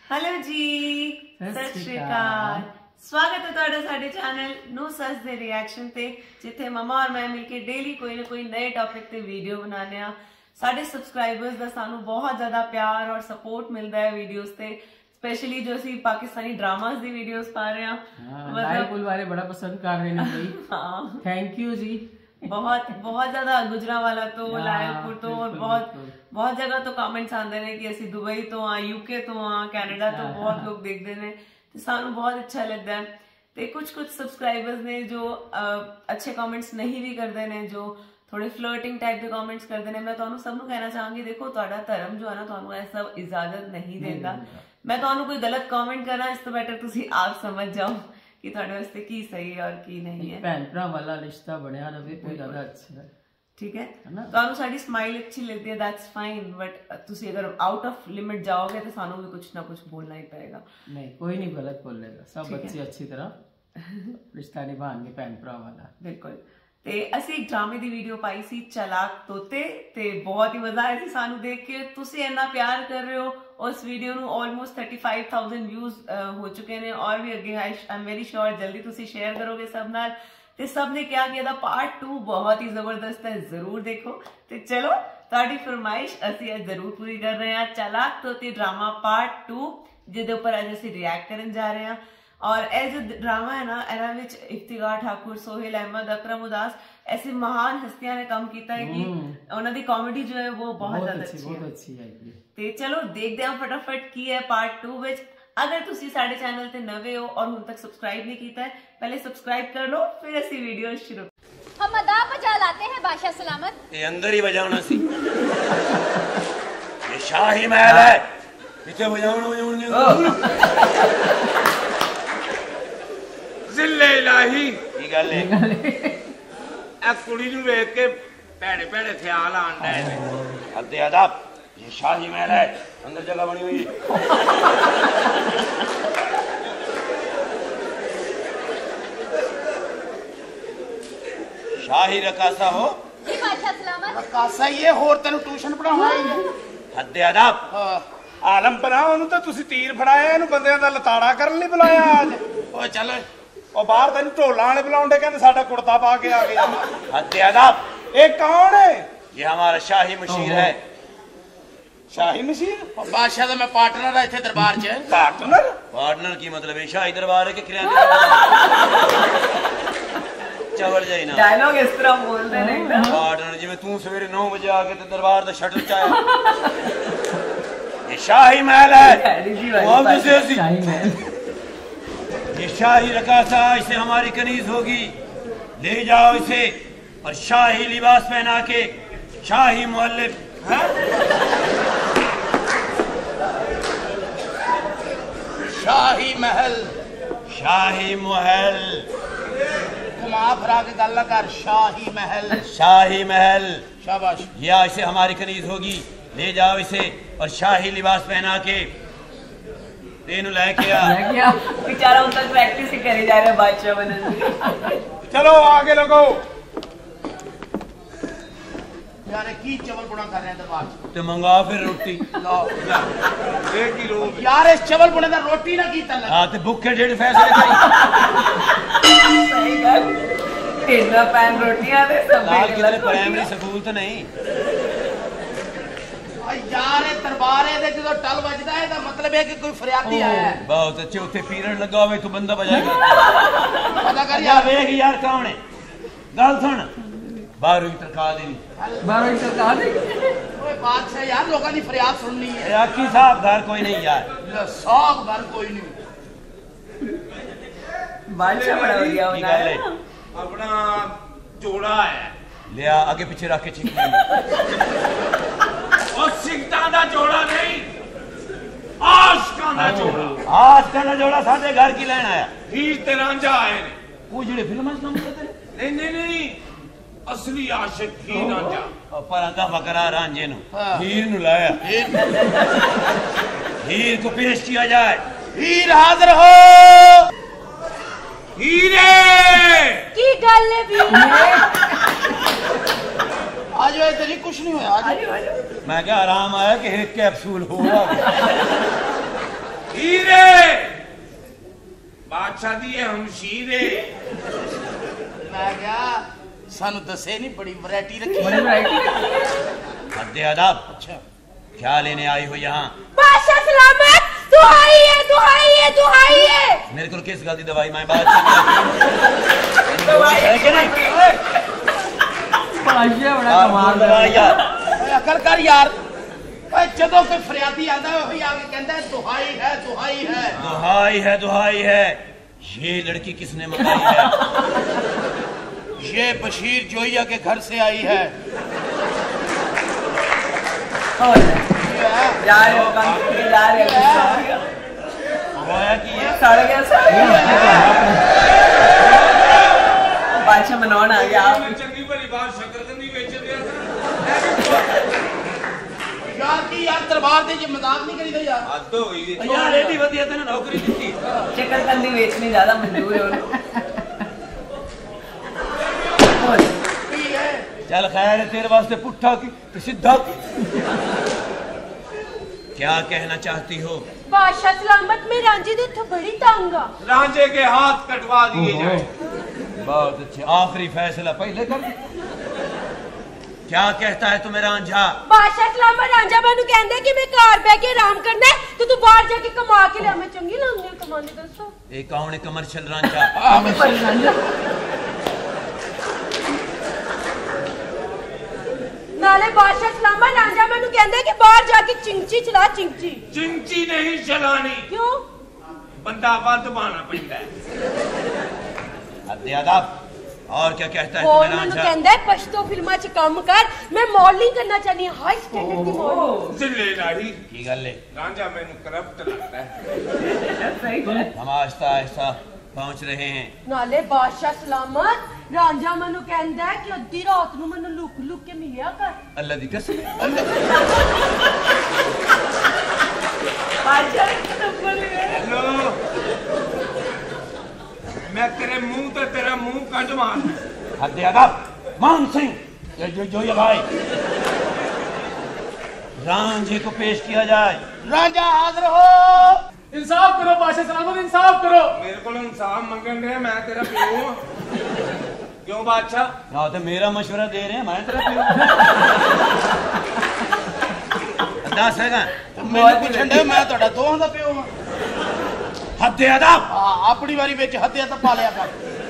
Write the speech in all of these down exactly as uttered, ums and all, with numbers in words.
Hello जी, सत श्री अकाल। स्वागत है तुहाडा साडे चैनल नू सस दे रिएक्शन ते, जिथे ममा और मैं मिलके डेली कोई ना कोई नए टॉपिक ते वीडियो बनाने आ। साडे सबसक्राइबर्स दा सानू बहुत ज्यादा प्यार और सपोर्ट मिलता है वीडियोस ते, स्पेशली जो असी पाकिस्तानी ड्रामास दी वीडियोस पा रहे हैं। मतलब वाले बड़ा पसंद कर रहे हैं भाई। हाँ, थैंक यू जी। बहुत बहुत ज्यादा गुजरांवाला तो लायलपुर तो और बहुत बहुत जगह तो कमेंट्स आते हैं कि असि दुबई तो हाँ, यूके तो हाँ, कैनेडा तो बहुत लोग देखते हैं, तो सानू बहुत अच्छा लगता है। ते कुछ कुछ सब्सक्राइबर्स ने जो आ, अच्छे कमेंट्स नहीं भी करते हैं, जो थोड़े फ्लर्टिंग टाइप के कमेंट्स करते हैं, मैं तो सबनों कहना चाहूंगी, देखो तुहाडा धर्म जो है ना तुहानू ऐसा इजाजत नहीं देता। मैं तुहानू कोई गलत कमेंट करना, इस तो बेटर तुसी आप समझ जाओ कि तुहाडे वास्ते की सही है और की नहीं है। भैन भरा वाला रिश्ता बनया रहे तो ज्यादा अच्छा है। ठीक है ना, तुहानू साडी स्माइल अच्छी लगती है, दैट्स फाइन, बट तुसी अगर आउट ऑफ लिमिट जाओगे तो सानू भी कुछ ना कुछ बोलना ही पड़ेगा। नहीं, कोई नहीं गलत बोलेगा, सब बच्चे अच्छी तरह रिश्ता निभाएंगे भैन भरा वाला। बिल्कुल। ते असी एक ड्रामे दी वीडियो पाई सी चलाक तोते, ते बहुत ही मजा आया सी सानू देख के। तुसी इन्ना प्यार कर रहे हो, उस वीडियो नु almost thirty five thousand views हो चुके हैं और भी अगे आई एम वेरी श्योर जल्दी तुसी शेयर करोगे सब नाल। ते सब ने क्या किया था, पार्ट टू बहुत ही जबरदस्त है, जरूर देखो। ते चलो ताड़ी फरमाइश असी आज जरूर पूरी कर रहे हैं। चलाक तोते ड्रामा पार्ट टू, जिदे ऊपर आज असी रिएक्ट करन जा रहे हैं। और ए जो ड्रामा है ना, एना विच इफ्तिखार ठाकुर, सोहेल अहमद, अकरम उदास ऐसी महान हस्तियां ने काम किया है कि उन्होंने दी कॉमेडी जो है वो बहुत ज्यादा अच्छी, बहुत अच्छी है। ते चलो देखते हैं फटाफट की है पार्ट टू विच। अगर तुसी साडे चैनल ते नवे हो और हुण तक सब्सक्राइब नहीं किया है, पहले सब्सक्राइब कर लो, फिर असी वीडियो शुरू। हम अदा बजा लाते हैं बादशाह सलामत। ये अंदर ही बजाना सी। ये शाही महल है, इथे बजाना बजाना जिले इलाही की गल है। ए कुड़ी नु देख के भैड़े भैड़े ख्याल आंदा है। हद अदब, ये शाही महल है, अंदर जगह बनी हुई है। शाही रकासा हो जी बादशाह सलामत। रकासा ही है, होर तेनु ट्यूशन पढ़ाउणा ही है। हद अदब। हां, आलम बना ओनु तो तुसी तीर फड़ाया, एनु बंदियां दा लताड़ा करन लई बुलाया आज। ओ चल और बाहर तेन ढोला वाले बुलाउंडे, कहंदे साडा कुर्ता पा के आ गया। हद अदब। ये कौन है? ये हमारा शाही मशीर है। शाही मशीर? बादशाह दा मैं पार्टनर है इथे दरबार च। पार्टनर? पार्टनर की मतलब है शाही दरबार है कि किराने चवड़ जाई ना। डायलॉग इस तरह बोलते हैं एकदम। पार्टनर जिवें तू सवेरे नौ बजे आके ते दरबार दा शटर चाया। ये शाही महल है। वो से शाही महल, ये शाही रकासा, इसे हमारी कनीज होगी, ले जाओ इसे और शाही लिबास पहना के शाही मुअल्लिफ। शाही महल, शाही महल, घुमा फिरा के गल कर। शाही महल, शाही महल, शाबाश। या इसे हमारी कनीज होगी, ले जाओ इसे और शाही लिबास पहना के तेनू लेके आ। बेचारा उन तक प्रैक्टिस ही करे जा रहा है बादशाह बनने की। चलो आगे लगो। यार की चवल बुना कर रहे हैं दरबार च? ते मंगा फिर रोटी। लो एक ही लो यार, इस चवल बुने दा रोटी ना कीता लग। हां, ते भूखे जेड़े फैसले करी। सही गल, इतना पैन रोटियां दे सब लाल किधर प्राइमरी स्कूल तो नहीं। यार ये दरबार है, जो टल बजदा है, दा मतलब है कि कोई फरियादी आया है। बहुत अच्छे, उथे पीरियड लगा होवे तो बंदा बजाएगा। पता कर यार, वेख यार कौन है। गल सुन, बारहवीं तनखा देनी। बारहवीं तनखा दे। ओए बादशाह यार, लोगों की फरियाद सुननी है। याकी साहब घर कोई नहीं यार। साहब घर कोई नहीं। बादशाह बड़ा हो गया की गल है। अपना जोड़ा है, लिया आगे पीछे रख के चिक और सिकटा दा जोड़ा नहीं, आशिकां दा जोड़ा। आशिकां दा जोड़ा साडे घर की लेना आया। हीर ते रांझा आए ने। वो जेड़े फिल्मां च काम करदे ने। नहीं नहीं नहीं, असली आशिक हीर रांझा। और पर अंका फकरा रांझे नु हीर नु लाया। हीर को पेश किया जाए। हीर हाजिर हो। हीरे की गल है भी। आज तेरी कुछ नहीं हुआ। मैं क्या आराम आया कि एक कैप्सूल हुआ। बादशाह दी है हमशीर है। मैं क्या सानू दसे नहीं बड़ी वैरायटी रखी बड़ी वैरायटी हद्दे अदब। अच्छा क्या लेने आई हो यहाँ? बादशाह सलामत, दुहाई है दुहाई है दुहाई है। मेरे को किस गल दी दवाई मैं बात है कि नहीं? बादशाह बड़ा कमाल दवाई यार अकल कर यार। ओए जदों कोई फरियादी आता है वही आगे कहता है दुहाई है दुहाई है। दुहाई है दुहाई है। ये लड़की किसने मंगाई है? ये बशीर जोइया के घर से आई है। यार यार होया कि ये सड़ गया सड़ गया। बादशाह मनौन आ गया। चंगी भली बात शकरकंदी बेच दिया यार की यार दरबार दे ये मजाक नहीं करी यार। हद हो गई। यार एडी वधिया तने नौकरी दित्ती। शकरकंदी बेचनी ज्यादा मंजूर है उन्हें। चल खैर है तेरे वास्ते पुट्ठा की सीधा की। क्या कहना चाहती हो? बादशाह सलामत में रांझे दे तो बड़ी तंग आ। रांझे के हाथ कटवा दिए जाए। बहुत अच्छे आखिरी फैसला पहले कर। क्या कहता है तुम्हें रांझा? बादशाह सलामत रांझा मैनू कहंदा कि मैं घर बैठ के आराम करना है तो तू बाहर जाके कमा के ले। मैं चंगी लगनी है कमाने दसो। एक कौन है कमर्शियल रांझा? नाले बादशाह सलामत रांझा मैनू कहंदा कि बाहर जाके चिंची चला चिंची। चिंची नहीं चलानी। क्यों? बंदा वध बाना पैंदा है। हद्दे अदब। और क्या कहता है और तुम्हें मैनू रांझा? कहंदा है पश्तो फिल्मा च काम कर। मैं मॉडलिंग करना चाहनी हूं हाई स्टैंडर्ड की मॉडलिंग। दिल्ली लाही की गल है? रांझा मैनू करप्ट लगता है। हम आहिस्ता आहिस्ता पहुंच रहे हैं। नाले बादशाह सलामत रांझा मैनू कहंदा है कि अद्धी रात नू मैनू लुक लुक के मिलिया कर। अल्लाह दी कसम। हेलो मैं तेरे मुंह ते तेरा मुंह कट मार। हद्दे अदब। मान सिंह ये जो जो ये भाई रांझे को पेश किया जाए। राजा हाजिर हो। इंसाफ करो बादशाह सलामत, इंसाफ करो। मेरे को इंसाफ मंगन रहे मैं तेरा प्यो हूं। क्यों बादशाह? ना तो मेरा मशवरा दे रहे हैं मैं तेरा प्यो। दस है मैं पुछन दे मैं ਤੁਹਾਡਾ ਦੋਹਾਂ ਦਾ ਪਿਓ ਹਾਂ। हद्दे अदब। ਹਾਂ ਆਪਣੀ ਵਾਰੀ ਵਿੱਚ ਹੱਦਿਆ ਤਾਂ ਪਾ ਲਿਆ ਕਰ।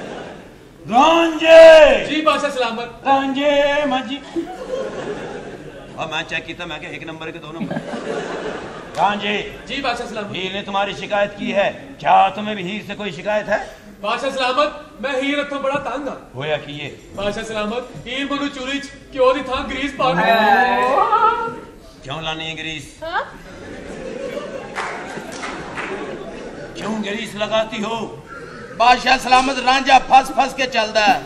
रांझे जी बादशाह सलामत। रांझे मजी और मैं चेक किया मैं क्या एक नंबर के दो नंबर। रांझे जी बादशाह सलामत। हीर ने तुम्हारी शिकायत की है। क्या तुम्हें भी हीर से कोई शिकायत है? बादशाह सलामत मैं हीर हथों बड़ा तंग हाँ। होया कि ये बादशाह सलामत हीर मनु चूरी च घ्यो दी थां ग्रीस पा के क्यों लानी है ग्रीस? हाँ? क्यों ग्रीस लगाती हो? बादशाह सलामत रांझा फस फस के चलदा है।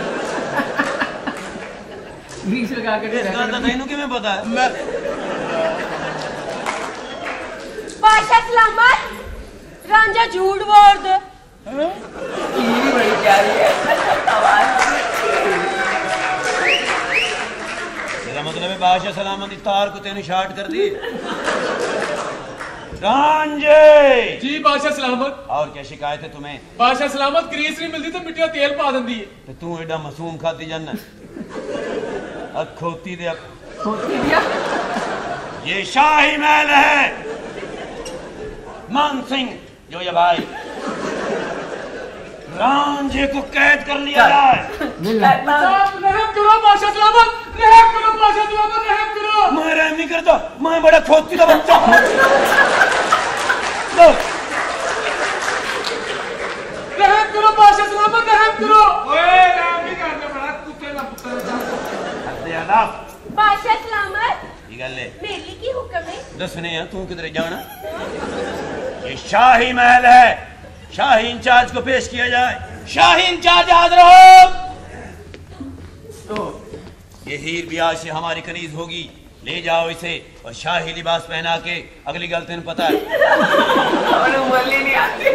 ग्रीस लगा के इस गल दा तैनू किवें पता है? मैं बादशाह सलामत रांझा झूठ बोल दे। बड़ी प्यारी है। मेरा मतलब है बादशाह सलामत की तार को तेने शार्ट कर दी। रांझे जी बादशाह सलामत। और क्या शिकायत है तुम्हें? बादशाह सलामत ग्रीस नहीं मिलती तो मिट्टी तेल पा देंदी है। तो तू एडा मासूम खाती जाना अखोती दे होती दिया ये शाही महल है। मान सिंह जो ये भाई रांझे को कैद कर लिया जाए। साहब रहम करो बादशाह सलामत, रहम करो बादशाह सलामत, रहम करो। मैं रहम नहीं करता, मैं बड़ा खोती का बच्चा हूँ। रहम करो बादशाह सलामत, रहम करो। ओए राम नहीं करते बड़ा कुत्ते का पुत्र। हद्दे अदब। बादशाह सलामत ये गल है मेरी की हुक्म है। दसने हैं तू किधर जाना? ये शाही महल है। शाही इंचार्ज को पेश किया जाए। शाही इंचार्ज हाजिर हो। तो ये हीर भी आज से हमारी कनीज होगी। ले जाओ इसे और शाही लिबास पहना के। अगली गल तेन पता है बोलनी नहीं आती।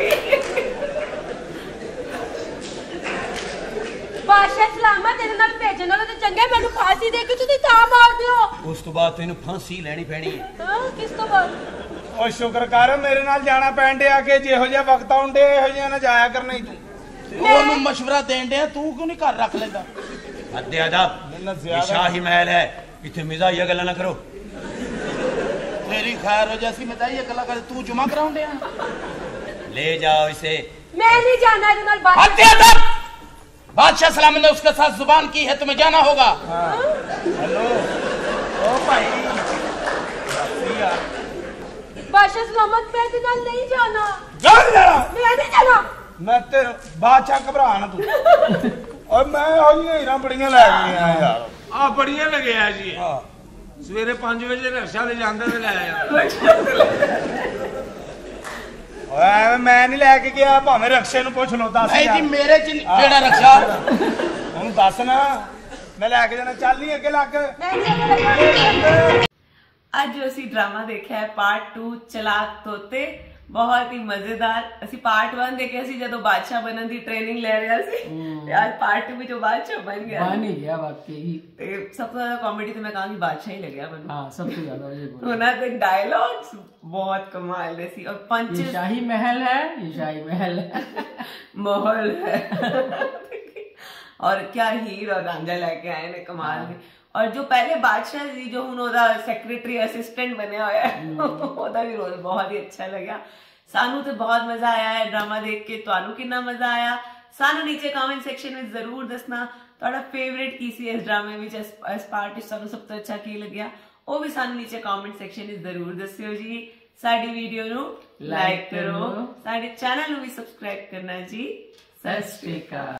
बादशाह सलामत तेरे नाल भेजन वाला तो चंगा है मैनू फांसी दे के तू ता मार दियो। उस तो बाद तेन फांसी लेनी पैनी है। हां किस तो बाद? ਉਹ ਸ਼ੁਕਰ ਕਰ ਮੇਰੇ ਨਾਲ ਜਾਣਾ ਪੈਣ ਡਿਆ ਕਿ ਜਿਹੋ ਜਿਹਾ ਵਕਤ ਆਉਂਦੇ ਇਹੋ ਜਿਹਾ ਨਾ ਜਾਇਆ ਕਰਨਾ ਹੀ ਤੂੰ ਉਹਨੂੰ ਮਸ਼ਵਰਾ ਦੇਣ ਡਿਆ ਤੂੰ ਕਿਉਂ ਨਹੀਂ ਘਰ ਰੱਖ ਲੈਂਦਾ हद अदब ये शाही महल है इतने मिजाज गल ना करो तेरी खैर हो जैसी बताइए गला कर तू जुमा कराउं डया ले जाओ इसे मैं नहीं जाना इधर नाल बात हद अदब बादशाह सलामत ने उसके साथ जुबान की है तुम्हें जाना होगा हेलो ओ भाई बादशाह सलामत मैं इधर नाल नहीं जाना जा जाना मैं नहीं जाना मैं तेरे बादशाह घबरा ना तू और मैं होइयां हीरा बड़ियां ले गई यार आ बड़ियां लगे आ जी हां सवेरे पांच बजे रिक्शा ले जांदा ते ले आया ओए मैं नहीं लेके गया भाਵੇਂ रक्षे ਨੂੰ ਪੁੱਛ ਲੋ ਦੱਸ भाई जी मेरे च केड़ा रक्षा ਹੁਣ ਦੱਸ ਨਾ ਮੈਂ ਲੈ ਕੇ ਜਾਣਾ ਚੱਲ ਨਹੀਂ ਅੱਗੇ ਲੱਗ मैं नहीं जाना ਅੱਜ ਜੋ ਅਸੀਂ ਡਰਾਮਾ ਦੇਖਿਆ ਹੈ ਪਾਰਟ ਟੂ ਚਲਾਕ ਤੋਤੇ ਬਹੁਤ ਹੀ ਮਜ਼ੇਦਾਰ ਅਸੀਂ ਪਾਰਟ वन ਦੇਖਿਆ ਸੀ ਜਦੋਂ ਬਾਦਸ਼ਾਹ ਬਣਨ ਦੀ ਟ੍ਰੇਨਿੰਗ ਲੈ ਰਿਹਾ ਸੀ ਤੇ ਅੱਜ ਪਾਰਟ टू ਵਿੱਚ ਉਹ ਬਾਦਸ਼ਾਹ ਬਣ ਗਿਆ बन ही गया वाकई। ਤੇ ਸਭ ਤੋਂ ਜ਼ਿਆਦਾ ਕਾਮੇਡੀ ਤੇ ਮੈਂ ਕਹਾਂਗੀ ਬਾਦਸ਼ਾਹ ਹੀ ਲੱਗਿਆ ਮੈਨੂੰ हाँ सबसे ज्यादा ये बोलो। ਉਹਨਾਂ ਦੇ ਡਾਇਲੌਗਸ ਬਹੁਤ ਕਮਾਲ ਦੇ ਸੀ ਔਰ ये ਪੰਚ शाही महल है, ये शाही महल है। माहौल है और क्या हीर और रांझा लेके आए ने कमाल ने और जो पहले बादशाह जी जो हुन ओदा सेक्रेटरी असिस्टेंट बने होया है ओदा भी रोल बहुत ही अच्छा लगा सानू ते बहुत मजा आया है ड्रामा देख के ਤੁਹਾਨੂੰ ਕਿੰਨਾ ਮਜ਼ਾ ਆਇਆ ਸਾਨੂੰ ਨੀਚੇ ਕਮੈਂਟ ਸੈਕਸ਼ਨ ਵਿੱਚ ਜ਼ਰੂਰ ਦੱਸਣਾ ਤੁਹਾਡਾ ਫੇਵਰਿਟ ਕੀ ਸੀ ਇਸ ਡਰਾਮੇ ਵਿੱਚ ਇਸ ਪਾਰਟ ਵਿੱਚ ਤੁਹਾਨੂੰ ਸਭ ਤੋਂ ਅੱਛਾ ਕੀ ਲੱਗਿਆ ਉਹ ਵੀ ਸਾਨੂੰ ਨੀਚੇ ਕਮੈਂਟ ਸੈਕਸ਼ਨ ਵਿੱਚ ਜ਼ਰੂਰ ਦੱਸਿਓ ਜੀ ਸਾਡੀ ਵੀਡੀਓ ਨੂੰ ਲਾਈਕ ਕਰੋ ਸਾਡੇ ਚੈਨਲ ਨੂੰ ਵੀ ਸਬਸਕ੍ਰਾਈਬ ਕਰਨਾ ਜੀ ਸਤਿ ਸ਼੍ਰੀ ਅਕਾਲ।